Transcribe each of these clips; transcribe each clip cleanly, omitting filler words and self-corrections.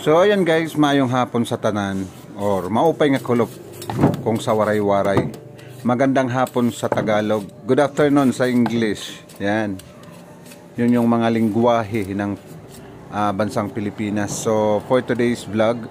So ayan guys, maayong hapon sa tanan or maupay nga kulop kung sa waray-waray. Magandang hapon sa Tagalog. Good afternoon sa English. Yan. Yun yung mga lingwahe ng bansang Pilipinas. So for today's vlog,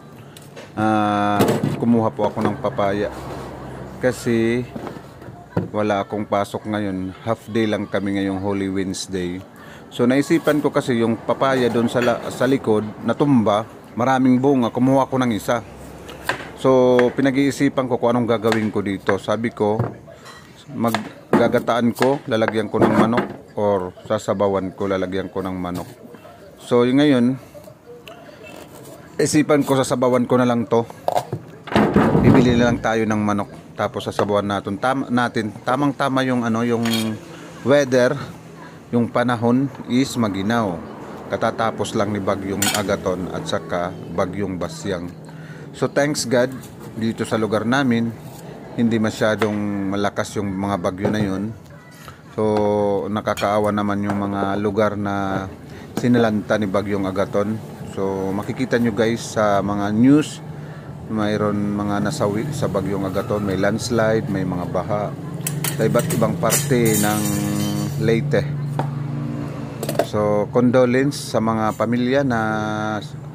kumuha po ako ng papaya. Kasi wala akong pasok ngayon. Half day lang kami ngayong Holy Wednesday. So naisipan ko kasi yung papaya doon sa likod natumba, maraming bunga, kumuha ko ng isa. So pinag-iisipan ko kung anong gagawin ko dito. Sabi ko, maggagataan ko, lalagyan ko ng manok, or sasabawan ko, lalagyan ko ng manok. So yung ngayon, isipan ko sasabawan ko na lang to. Bibili na lang tayo ng manok, tapos sasabawan natin. Tamang-tama yung yung weather. Yung panahon is maginaw. Katatapos lang ni Bagyong Agaton at saka Bagyong Basyang. So thanks God, dito sa lugar namin, hindi masyadong malakas yung mga bagyo na yun. So nakakaawa naman yung mga lugar na sinalanta ni Bagyong Agaton. So makikita nyo guys sa mga news, mayroon mga nasawi sa Bagyong Agaton. May landslide, may mga baha sa iba't ibang parte ng Leyte. So condolence sa mga pamilya na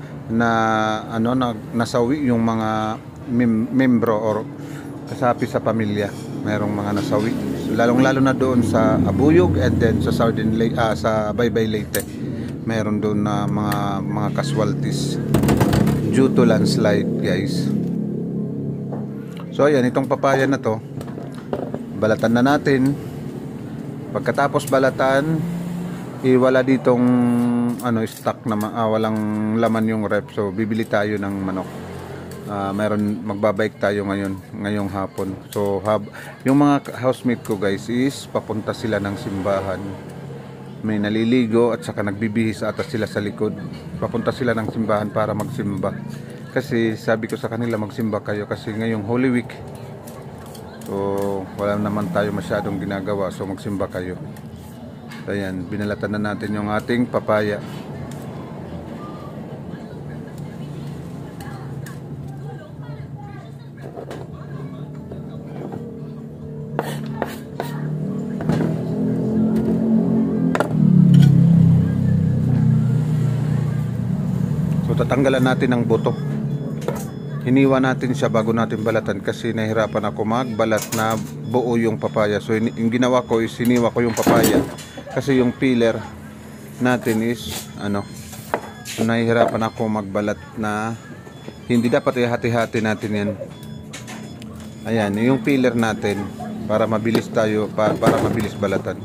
nasawi, yung mga membro or kasapi sa pamilya. Mayroong mga nasawi. So, lalong-lalo na doon sa Abuyog and then sa sa Baybay Leyte. Mayroon doon na mga casualties due to landslide, guys. So ayan, itong papaya na to, balatan na natin. Pagkatapos balatan, wala ditong stock na walang laman yung rep. So bibili tayo ng manok. Magbabike tayo ngayong hapon. So yung mga housemate ko guys is papunta sila ng simbahan. May naliligo at saka nagbibihis ata sila sa likod. Papunta sila ng simbahan para magsimba. Kasi sabi ko sa kanila, magsimba kayo kasi ngayong Holy Week. So wala naman tayo masyadong ginagawa, so magsimba kayo. Ayan, binalatan na natin yung ating papaya. So tatanggalan natin ang buto. Hiniwa natin siya bago natin balatan kasi nahirapan ako magbalat na buo yung papaya. So yung ginawa ko is hiniwa ko yung papaya. Kasi yung peeler natin is nahihirapan ako magbalat na hindi dapat ihati-hati natin yan. Ayan, yung peeler natin para mabilis tayo, para mabilis balatan.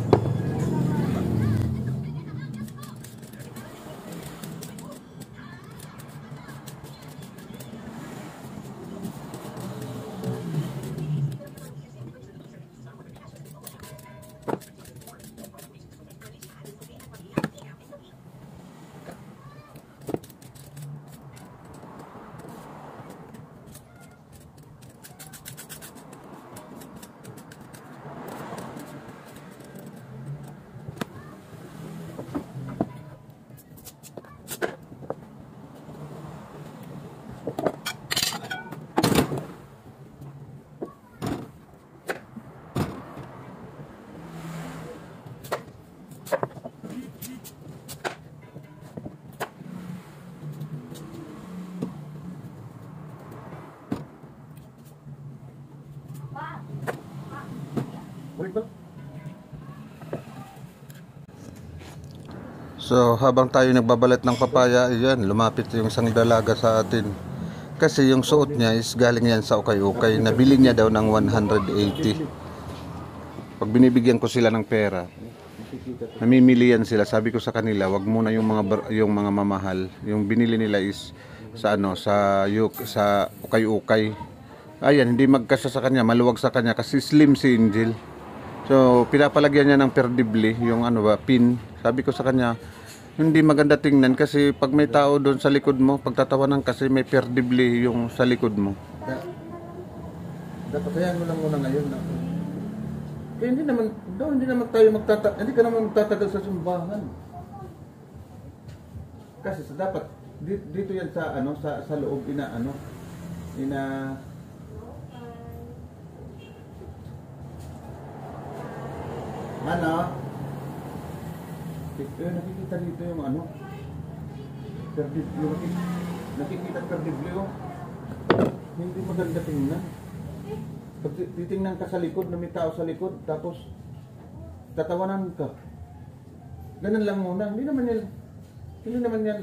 So habang tayo nagbabalat ng papaya, ayan, lumapit yung isang dalaga sa atin. Kasi yung suot niya is galing yan sa ukay-ukay. Nabili niya daw ng 180. Pag binibigyan ko sila ng pera, namimili yan sila. Sabi ko sa kanila, wag muna yung mga mamahal. Yung binili nila is sa ukay-ukay. Ayan, hindi magkasya sa kanya, maluwag sa kanya kasi slim si Angel. So pinapalagyan niya ng perdibli, yung pin. Sabi ko sa kanya, hindi maganda tingnan kasi pag may tao doon sa likod mo, pagtatawanan kasi may perdibli yung sa likod mo. Dapat hayaan mo lang muna ngayon na. Kaya hindi naman tayo hindi ka naman magtatagal sa simbahan. Kasi dapat Dito yan sa ano, sa loob ina ano, ano? Nakikita dito yung ano? Perdiblyo. Nakikita perdiblyo. Hindi maganda tingnan. Pag titingnan ka sa likod, na may tao sa likod, tapos tatawanan ka. Ganun lang muna. Hindi naman yan.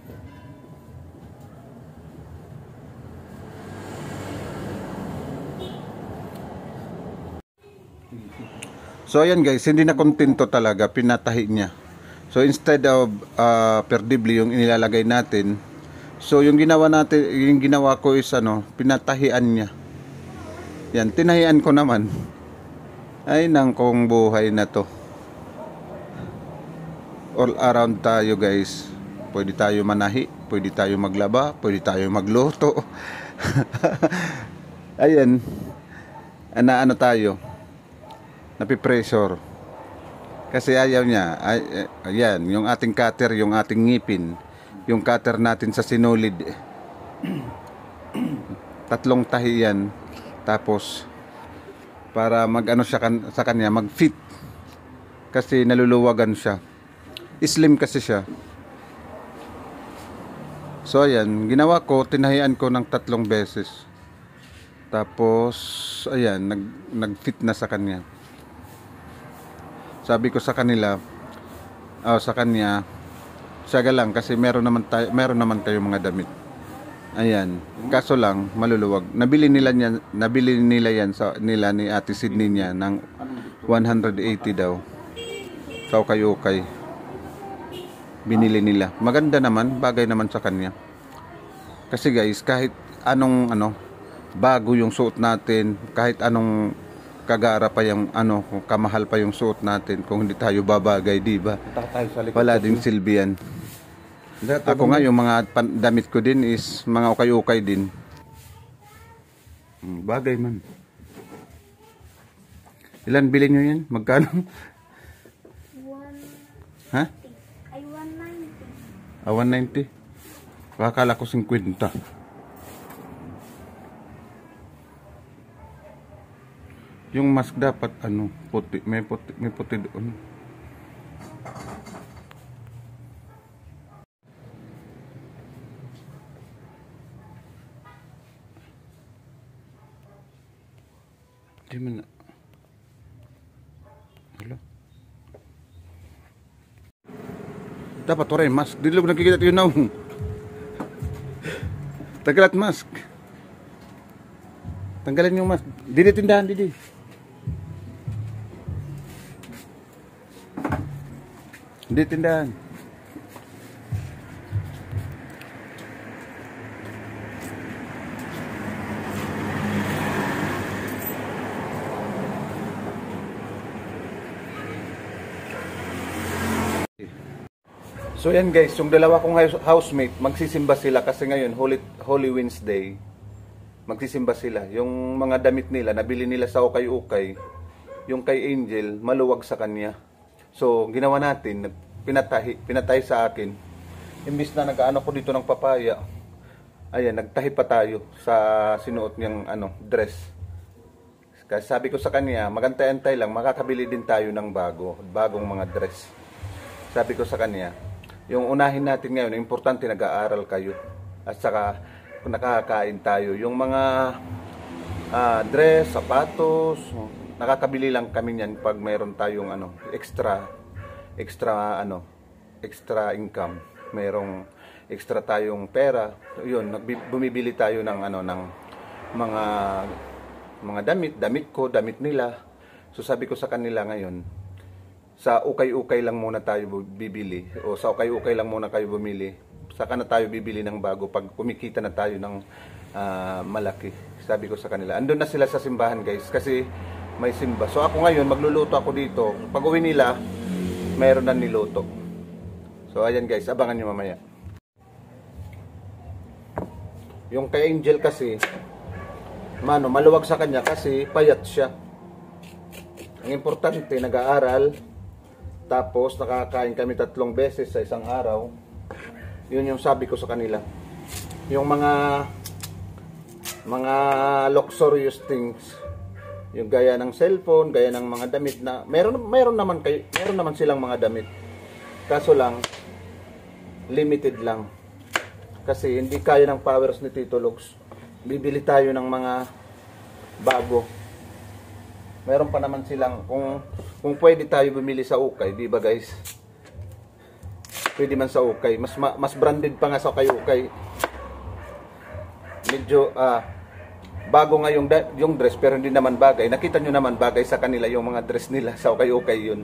So ayan guys, hindi na kontento talaga, pinatahi niya. So instead of perdibli yung inilalagay natin, so yung ginawa ko is ano, pinatahian niya. Yan, tinahian ko naman. Ay nang kong buhay na to. All around tayo guys. Pwede tayo manahi, pwede tayo maglaba, pwede tayo magluto. Ayan. Ano tayo? Napipressure. Kasi ayaw niya. Ayan, yung ating cutter, yung ating ngipin, yung cutter natin sa sinulid. 3 tahi yan. Tapos para mag-ano siya sa kanya, mag-fit. Kasi naluluwagan siya. Slim kasi siya. So ayan, ginawa ko, tinahian ko ng 3 beses. Tapos ayan, nag-fit na sa kanya. Sabi ko sa kanila, sa kanya, saga lang kasi meron naman tayong mga damit. Ayan, kaso lang maluluwag. Nabili nila yan sa nila ni Ate Sydney niya ng 180 daw. Sa ukay-ukay. Binili nila. Maganda naman, bagay naman sa kanya. Kasi guys, kahit anong bago yung suot natin, kahit anong kagara pa yung kamahal pa yung suot natin, kung hindi tayo babagay, di ba? Wala ding silbi yan. Ako nga, yung mga damit ko din is mga ukay-ukay din. Bagay man. Ilan bilhin nyo yan? Magkano? 190. Ha? Ay, 190. 190? Akala ko 50. Yung mask dapat puti, may puti doon. Di man. Hello. Dapat oray mask. Di lang nakikita yun na. Tagalat mask. Tanggalin yung mask. Didi tindahan, didi. Hindi tindahan. So yan guys, yung dalawa kong housemate, magsisimba sila kasi ngayon Holy Wednesday. Magsisimba sila. Yung mga damit nila, nabili nila sa ukay-ukay. Yung kay Angel, maluwag sa kanya. So, ginawa natin, pinatahi sa akin. Imbis na nag-ano ko dito ng papaya, ayan, nagtahi pa tayo sa sinuot niyang dress. Kasi sabi ko sa kanya, magantay-antay lang, makakabili din tayo ng bagong mga dress. Sabi ko sa kanya, yung unahin natin ngayon, importante nag-aaral kayo. At saka, nakakain tayo. Yung mga dress, sapatos, nakakabili lang kami niyan pag mayroon tayong extra income, mayroong extra tayong pera. Yun, bumibili tayo ng ng mga damit nila. So sabi ko sa kanila ngayon, sa ukay-ukay lang muna tayo bibili, o sa ukay-ukay lang muna kayo bumili, saka na tayo bibili ng bago pag kumikita na tayo ng malaki. Sabi ko sa kanila, andun na sila sa simbahan guys, kasi may simba. So ako ngayon, magluluto ako dito. Pag uwi nila, mayroon na niluto. So ayan guys, abangan nyo mamaya. Yung kay Angel kasi, maluwag sa kanya kasi payat siya. Ang importante, nag-aaral. Tapos nakakain kami 3 beses sa isang araw. Yun yung sabi ko sa kanila. Yung mga luxurious things, yung gaya ng cellphone, gaya ng mga damit na meron naman silang mga damit. Kaso lang limited lang. Kasi hindi kaya ng powers ni Tito Lux. Bibili tayo ng mga bago. Meron pa naman silang kung pwede tayo bumili sa Ukay, di ba guys? Pwede man sa Ukay. Mas branded pa nga sa Ukay. Medyo bago nga yung dress pero hindi naman bagay. Nakita nyo naman bagay sa kanila yung mga dress nila sa Ukay yun.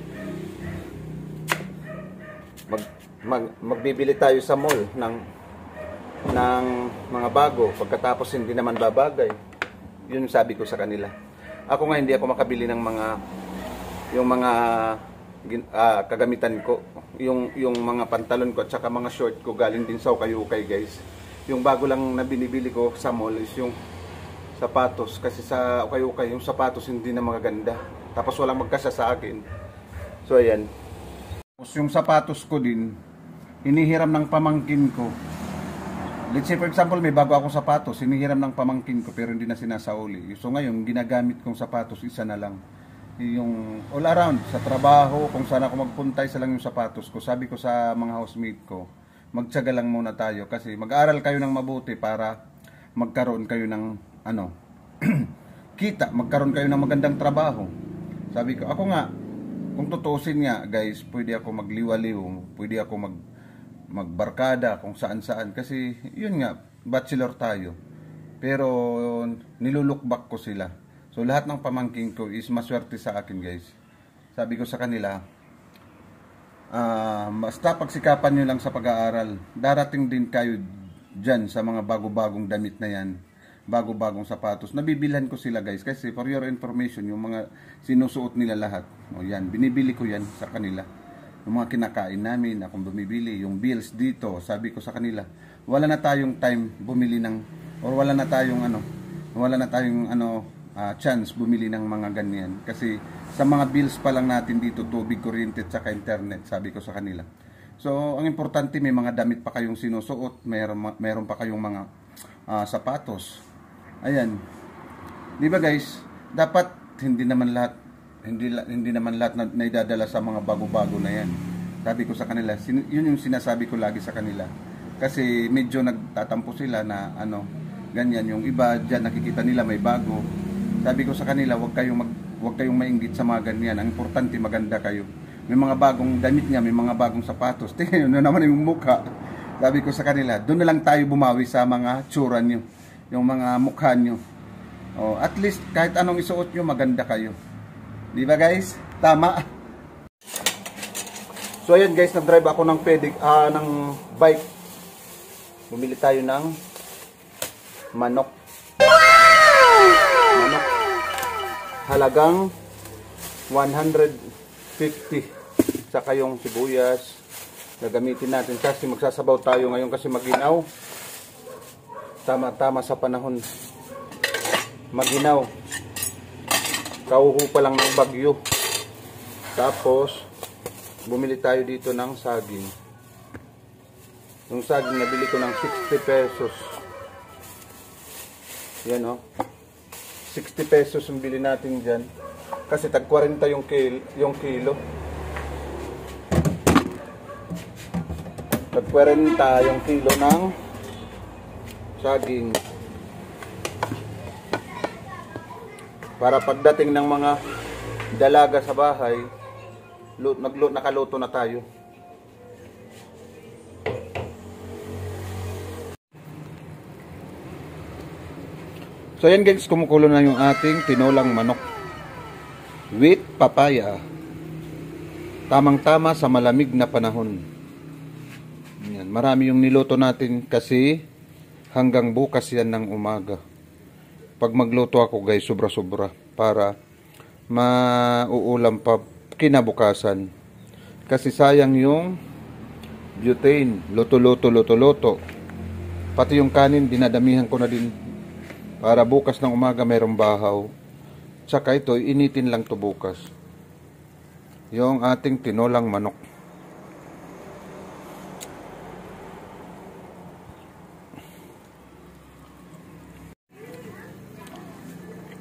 Magbibili tayo sa mall ng mga bago, pagkatapos hindi naman babagay. Yun sabi ko sa kanila. Ako nga hindi ako makabili ng yung mga kagamitan ko, yung mga pantalon ko at saka mga short ko galing din sa Ukay guys. Yung bago lang na binibili ko sa mall is yung sapatos, kasi sa Ukay yung sapatos hindi na magaganda, tapos walang magkasya sa akin. So ayan. Yung sapatos ko din hinihiram ng pamangkin ko. Let's say for example, may bago akong sapatos, hinihiram ng pamangkin ko pero hindi na sinasauli. So ngayon, ginagamit kong sapatos, isa na lang. Yung all around, sa trabaho, kung saan ako magpunta, isa lang yung sapatos ko. Sabi ko sa mga housemate ko, magtiyaga lang muna tayo kasi mag-aral kayo ng mabuti para magkaroon kayo ng kita, magkaroon kayo ng magandang trabaho. Sabi ko, ako nga, kung tutusin nga guys, pwede ako magliwaliw, pwede ako magbarkada kung saan-saan kasi yun nga, bachelor tayo. Pero nilulukbak ko sila. So lahat ng pamangkin ko is maswerte sa akin guys. Sabi ko sa kanila, basta pagsikapan nyo lang sa pag-aaral. Darating din kayo dyan sa mga bago-bagong damit na yan, bago-bagong sapatos. Nabibilhan ko sila guys kasi for your information, yung mga sinusuot nila lahat, o yan, binibili ko yan sa kanila. Yung mga kinakain namin, akong bumibili, yung bills dito, sabi ko sa kanila, wala na tayong time bumili ng, or wala na tayong chance bumili ng mga ganyan. Kasi sa mga bills pa lang natin dito, tubig, kuryente, at saka internet, sabi ko sa kanila. So, ang importante, may mga damit pa kayong sinusuot, meron pa kayong mga sapatos. Ayan. Di ba guys, dapat hindi naman lahat na naidadala sa mga bago-bago na yan. Sabi ko sa kanila, yun yung sinasabi ko lagi sa kanila. Kasi medyo nagtatampo sila na ganyan, yung iba dyan nakikita nila may bago. Sabi ko sa kanila, huwag kayong mainggit sa mga ganyan. Ang importante, maganda kayo. May mga bagong damit niya, may mga bagong sapatos. Tingnan nyo naman yung mukha. Sabi ko sa kanila, doon na lang tayo bumawi sa mga tsura nyo, yung mga mukha nyo. At least, kahit anong isuot nyo, maganda kayo. Di ba guys? Tama. So ayan guys, nag-drive ako ng bike. Bumili tayo ng manok. Manok. Halagang 150. Saka yung sibuyas. Gagamitin natin kasi magsasabaw tayo ngayon kasi maginaw. Tama sa panahon. Maginaw. Kauho pa lang ng bagyo. Tapos bumili tayo dito ng saging. Yung saging nabili ko ng 60 pesos. Yan 60 pesos yung bili natin dyan. Kasi tag 40 yung kilo. Tag 40 yung kilo ng saging. Para pagdating ng mga dalaga sa bahay, nakaluto na tayo. So yan guys, kumukulo na yung ating tinolang manok with papaya. Tamang-tama sa malamig na panahon. Yan, marami yung niluto natin kasi hanggang bukas yan ng umaga. Pag magluto ako guys, sobra-sobra para mauulam pa kinabukasan. Kasi sayang yung butane. Luto. Pati yung kanin, dinadamihan ko na din para bukas ng umaga mayroong bahaw. Tsaka ito, initin lang to bukas. Yung ating tinolang manok.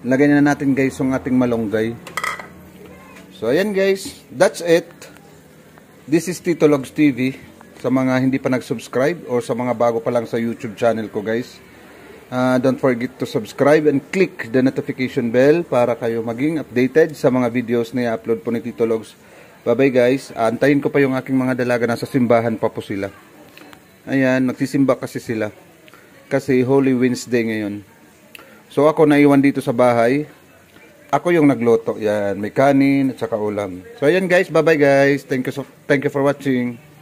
Lagyan na natin guys yung ating malunggay. So ayan guys, that's it. This is Tito Logs TV. Sa mga hindi pa nag-subscribe or sa mga bago pa lang sa YouTube channel ko guys, don't forget to subscribe and click the notification bell para kayo maging updated sa mga videos na i-upload po ni Tito Logs. Bye bye guys. Antayin ko pa yung aking mga dalaga, nasa simbahan pa po sila. Ayan, magsisimba kasi sila. Kasi Holy Wednesday ngayon. So ako naiwan dito sa bahay. Ako yung nagluto. Yan, may kanin at saka ulam. So ayan guys, bye bye guys. Thank you for watching.